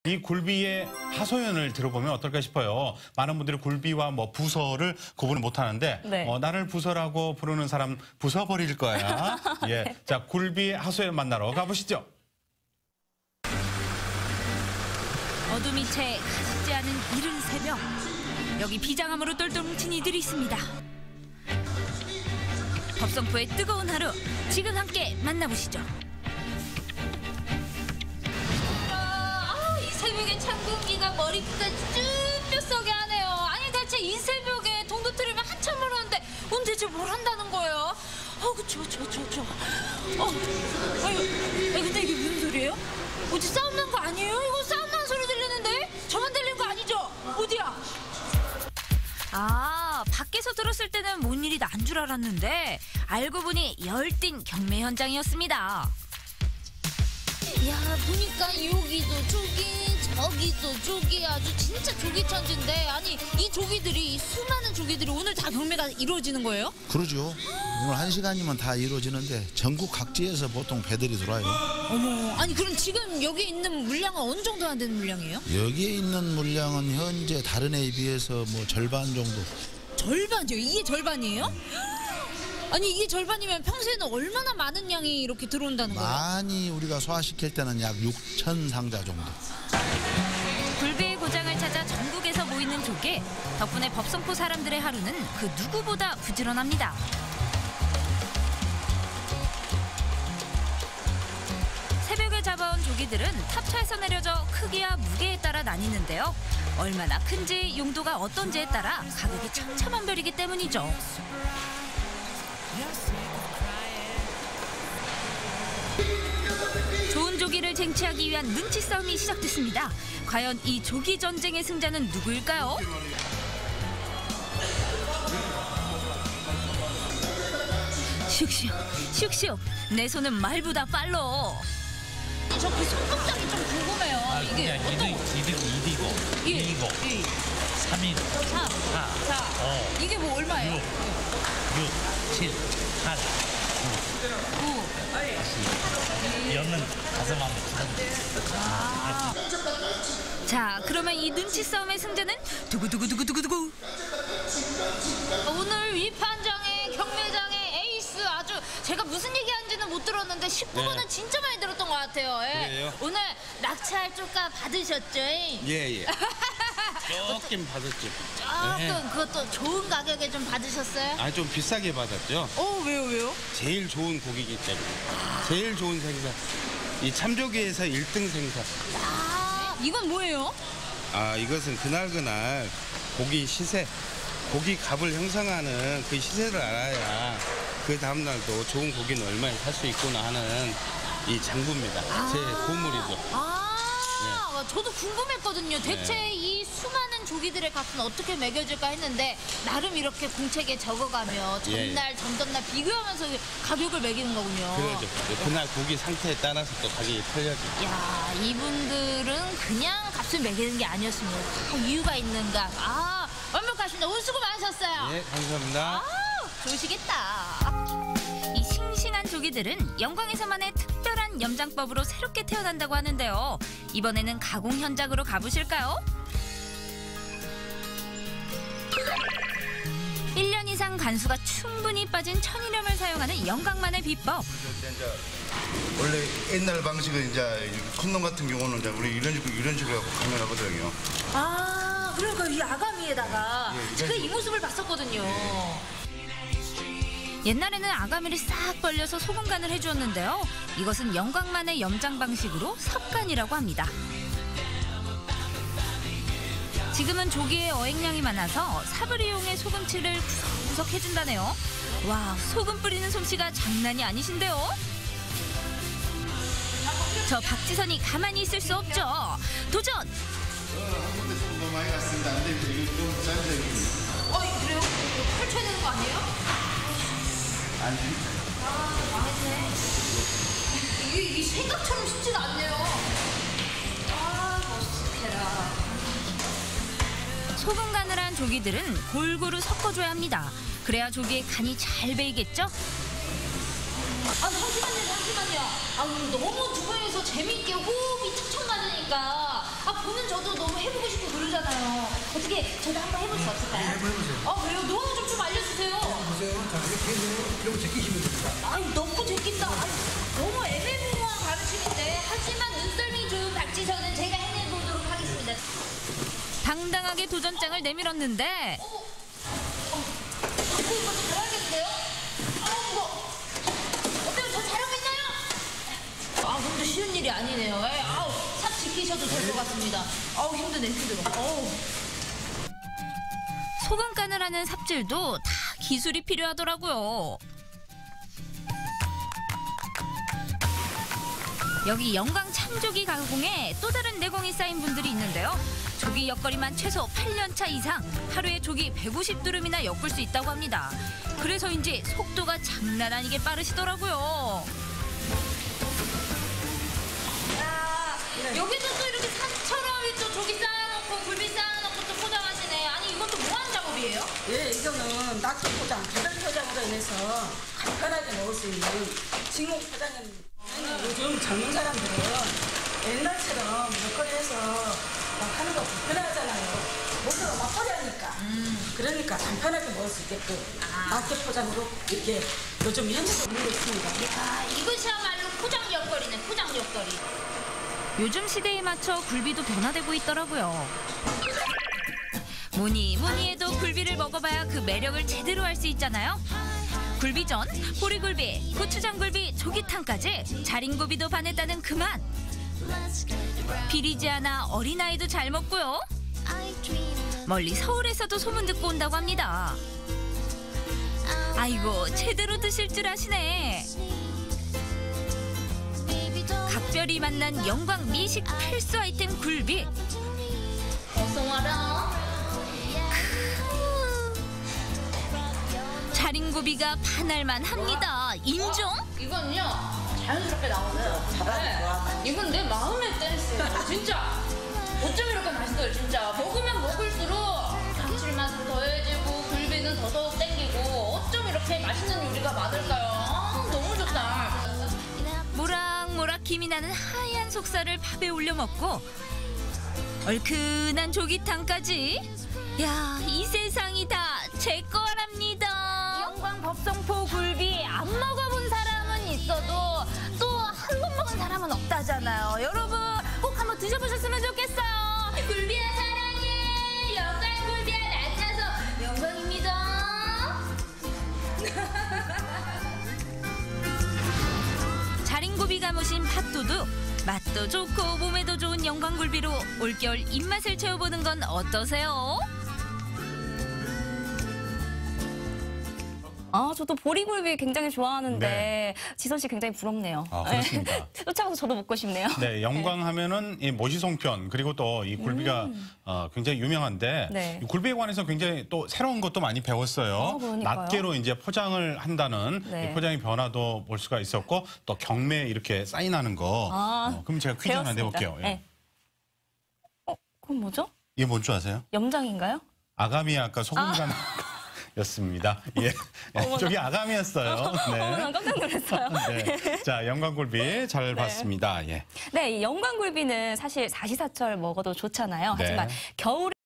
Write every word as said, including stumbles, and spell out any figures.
이 굴비의 하소연을 들어보면 어떨까 싶어요. 많은 분들이 굴비와 뭐 부서를 구분을 못하는데 네. 어, 나를 부서라고 부르는 사람 부숴버릴 거야. 예, 자 굴비의 하소연 만나러 가보시죠. 어둠이 채 가시지 않은 이른 새벽. 여기 비장함으로 똘똘 뭉친 이들이 있습니다. 법성포의 뜨거운 하루, 지금 함께 만나보시죠. 새벽에 찬 공기가 머리끝까지 쭉 뼛속에 하네요. 아니 대체 이 새벽에 동도 틀으면 한참 멀었는데 오늘 대체 뭘 한다는 거예요? 어, 그쵸, 그쵸, 그쵸, 그쵸. 어, 아유, 아니, 근데 이게 무슨 소리예요? 어디 싸움 난 거 아니에요? 이거 싸움 난 소리 들리는데? 저만 들린 거 아니죠? 어디야? 아, 밖에서 들었을 때는 뭔 일이 난 줄 알았는데 알고 보니 열띤 경매 현장이었습니다. 야, 보니까 여기도 조기, 저기도 조기, 아주 진짜 조기 천지인데, 아니 이 조기들이, 이 수많은 조기들이 오늘 다 경매가 이루어지는 거예요? 그러죠. 오늘 한 시간이면 다 이루어지는데 전국 각지에서 보통 배들이 들어와요. 어머, 아니 그럼 지금 여기 있는 물량은 어느 정도 안 되는 물량이에요? 여기에 있는 물량은 현재 다른 해에 비해서 뭐 절반 정도. 절반이요? 이게 절반이에요? 아니 이게 절반이면 평소에는 얼마나 많은 양이 이렇게 들어온다는 거예요? 많이 우리가 소화시킬 때는 약 육천 상자 정도. 굴비의 고장을 찾아 전국에서 모이는 조개. 덕분에 법성포 사람들의 하루는 그 누구보다 부지런합니다. 새벽에 잡아온 조기들은 탑차에서 내려져 크기와 무게에 따라 나뉘는데요. 얼마나 큰지, 용도가 어떤지에 따라 가격이 천차만별이기 때문이죠. 좋은 조기를 쟁취하기 위한 눈치 싸움이 시작됐습니다. 과연 이 조기 전쟁의 승자는 누구일까요? 슉슉, 슉슉. 내 손은 말보다 빨라. 저 그 손동작이 좀 궁금해요. 아, 이게 그냥 어떤 이득, 이득, 이디고, 예, 이고, 예. 삼인, 사, 사, 사. 오, 이게 뭐 얼마예요? 육, 육, 칠, 팔, 구. 여는 다섯만 자, 그러면 이 눈치 싸움의 승자는 두구두구두구두구두구. 오늘 위판장의 경매장의 에이스, 아주 제가 무슨 얘기하는지는 못 들었는데 십구 번은 네. 진짜 많이 들었던 것 같아요. 예. 그래요? 오늘 낙찰 조가 받으셨죠? 예예. 조금 받았죠. 조금 네. 그것도 좋은 가격에 좀 받으셨어요? 아 좀 비싸게 받았죠. 어, 왜요, 왜요? 제일 좋은 고기이기 때문에. 제일 좋은 생선. 이 참조기에서 일 등 생선. 아, 이건 뭐예요? 아 이것은 그날 그날 고기 시세, 고기 값을 형성하는 그 시세를 알아야 그 다음 날도 좋은 고기는 얼마에 살 수 있구나 하는 이 장부입니다. 제 보물이죠. 아, 저도 궁금했거든요. 대체 네. 이 수많은 조기들의 값은 어떻게 매겨질까 했는데 나름 이렇게 공책에 적어가며 예. 전날, 전전날 비교하면서 가격을 매기는 거군요. 그러죠. 그날 고기 상태에 따라서 또 가격이 틀려지죠. 야, 이분들은 그냥 값을 매기는 게 아니었습니다. 다 이유가 있는가. 아, 완벽하십니다. 오늘 수고 많으셨어요. 예, 감사합니다. 아, 좋으시겠다. 이 싱싱한 조기들은 영광에서만의 특별한 염장법으로 새롭게 태어난다고 하는데요. 이번에는 가공 현장으로 가보실까요? 일 년 이상 간수가 충분히 빠진 천일염을 사용하는 영광만의 비법. 원래 옛날 방식은 이제 콘돔 같은 경우는 이제 우리 이런 식으로 이런 식으로 하고 가면하거든요. 아, 그러니까 이 아가미에다가 예, 제가 이 모습을 봤었거든요. 옛날에는 아가미를 싹 벌려서 소금간을 해주었는데요. 이것은 영광만의 염장 방식으로 섭간이라고 합니다. 지금은 조기의 어획량이 많아서 삽을 이용해 소금칠을 구석구석 해준다네요. 와, 소금 뿌리는 솜씨가 장난이 아니신데요. 저 박지선이 가만히 있을 수 없죠. 도전! 너무 많이 갔습니다. 안 됩니다. 이거 좀 짠데. 어, 그래요? 이거 펼쳐야 되는 거 아니에요? 안 됩니다. 아, 망했네. 이게, 이게 생각처럼 쉽지가 않네요. 아, 멋있게라. 소금간을 한 조기들은 골고루 섞어줘야 합니다. 그래야 조기에 간이 잘 배이겠죠? 아, 잠시만요, 잠시만요. 아, 너무 두 분이서 재밌게 호흡이 척척 맞으니까 아 보는 저도 너무 해보고 싶고 그러잖아요. 어떻게 저도 한번 해볼 수 없을까요? 해보세요. 아 그래요? 노하우 좀, 좀 알려주세요. 보세요. 자, 이렇게 해서 이러고 제끼시면 됩니다. 아이 넣고 제낀다. 아이, 너무 애매모호한 가르침인데 하지만 눈썰미 좋은 박지선은 제가 해내보도록 하겠습니다. 당당하게 도전장을 내밀었는데 어머, 어, 이거 이거 좀 잘하겠는데요? 아 이거 어때요? 저 잘하고 있나요? 아 근데 쉬운 일이 아니네요. 에이, 아우 삽 지키셔도 될 것 같습니다. 아우 힘드네 힘들어. 어우. 소금간을 하는 삽질도 다 기술이 필요하더라고요. 여기 영광 참조기 가공에 또 다른 내공이 쌓인 분들이 있는데요. 조기 엮거리만 최소 팔 년 차 이상 하루에 조기 백오십 두름이나 엮을 수 있다고 합니다. 그래서인지 속도가 장난 아니게 빠르시더라고요. 야, 여기도 또 이렇게 삽처럼 또 조기 쌓아놓고 굴비 쌓아놓고 또 포장하시네. 아니 이것도 뭐 하는 작업이에요? 예, 이거는 낙지 포장, 배달 포장으로 인해서 간편하게 먹을 수 있는 직목 포장입니다. 요즘 젊은 사람들은 옛날처럼 먹거리에서 막 하는 거 불편하잖아요. 모두가 막거리 하니까. 음. 그러니까 간편하게 먹을 수 있게끔 낙지 포장으로 이렇게 요즘 현재도 있는 있습니다. 아 이것이야말로 포장 엮거리네. 포장 엮거리. 요즘 시대에 맞춰 굴비도 변화되고 있더라고요. 뭐니 뭐니 해도 굴비를 먹어봐야 그 매력을 제대로 알 수 있잖아요. 굴비전, 보리굴비, 고추장굴비, 조기탕까지 자린고비도 반했다는 그만. 비리지 않아 어린아이도 잘 먹고요. 멀리 서울에서도 소문 듣고 온다고 합니다. 아이고 제대로 드실 줄 아시네. 각별히 만난 영광 미식 필수 아이템 굴비. 어서 와라. 자린고비가 반할만 합니다. 인정? 이건요 자연스럽게 나오네요. 네. 이건 내 마음의 댄스예요. 진짜. 어쩜 이렇게 맛있어요 진짜. 먹으면 먹을수록 감칠맛은 더해지고 굴비는 더더욱 땡기고 어쩜 이렇게 맛있는 요리가 많을까요? 아, 너무 좋다. 모락모락 김이 나는 하얀 속살을 밥에 올려 먹고 얼큰한 조기탕까지. 야, 이 세상이 다 제 거랍니다. 영광 법성포 굴비 안 먹어본 사람은 있어도 또 한 번 먹은 사람은 없다잖아요. 여러분 꼭 한번 드셔보셨으면 좋겠어요. 굴비야 사랑해. 영광 굴비야 만나서 영광입니다. 자린고비가 모신 팥도둑. 맛도 좋고 몸에도 좋은 영광굴비로 올겨울 입맛을 채워보는 건 어떠세요? 아, 저도 보리굴비 굉장히 좋아하는데 네. 지선 씨 굉장히 부럽네요. 아, 그렇습니다. 쫓아가서 저도 먹고 싶네요. 네, 영광 하면은 이 모시송편 그리고 또 이 굴비가 음. 어, 굉장히 유명한데 네. 이 굴비에 관해서 굉장히 또 새로운 것도 많이 배웠어요. 어, 그러니까요. 낱개로 이제 포장을 한다는 네. 이 포장의 변화도 볼 수가 있었고 또 경매에 이렇게 사인하는 거. 아, 어, 그럼 제가 퀴즈 하나 배웠습니다. 내볼게요. 예. 네. 어, 그건 뭐죠? 이게 뭔 줄 아세요? 염장인가요? 아가미 아까 소금간 였습니다. 예, 어머나. 저기 아가미였어요. 네. 어, 난 깜짝 놀랐어요. 네. 자, 영광굴비 잘 봤습니다. 예. 네, 이 영광굴비는 사실 사시사철 먹어도 좋잖아요. 네. 하지만 겨울에